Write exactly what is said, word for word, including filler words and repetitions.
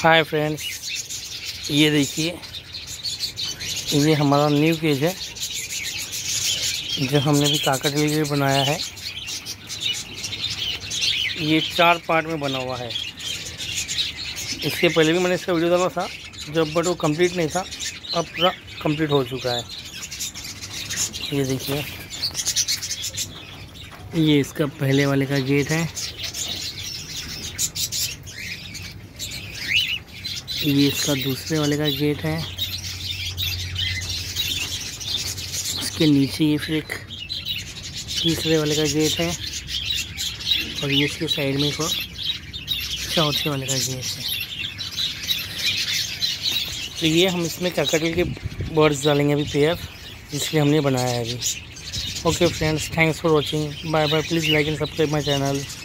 Hi friends, ये देखिए, ये हमारा न्यू केज है जो हमने भी काकड़ के लिए बनाया है। ये चार पार्ट में बना हुआ है। इसके पहले भी मैंने इसका वीडियो डाला था जब, बट वो कंप्लीट नहीं था। अब पूरा कंप्लीट हो चुका है। ये देखिए, ये इसका पहले वाले का गेट है। ये इसका दूसरे वाले का गेट है। इसके नीचे ये फिर एक तीसरे वाले का गेट है और ये इसके साइड में एक चौथे वाले का गेट है। तो ये हम इसमें काकड़ के बर्ड्स डालेंगे अभी पेयर, इसलिए हमने बनाया है अभी। Okay friends, thanks for watching, bye bye. Please like and subscribe my channel.